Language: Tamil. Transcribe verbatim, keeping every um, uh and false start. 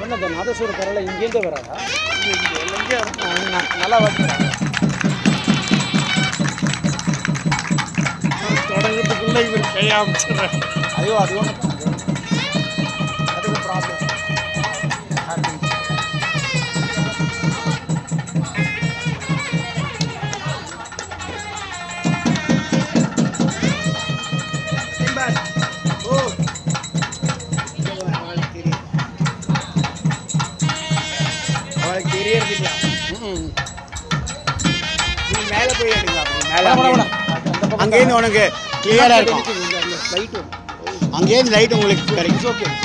சொன்ன இந்த நாதஸ்வர கரலை இங்கேருந்தே வராதா? இங்கே இங்கே நல்லா வச்சுக்கிறாங்க. தொடங்கிறதுக்குள்ளே இவர் கையை அமைச்சிடுறேன். ஐயோ அது ஒன்று அதுக்கு ப்ராப்ளம். மேலே போய் எடுக்கலாம். மேலே அங்கேருந்து உனக்கு கிளியராக இருக்கும். அங்கேருந்து லைட் உங்களுக்கு கிடைக்கும். ஓகே.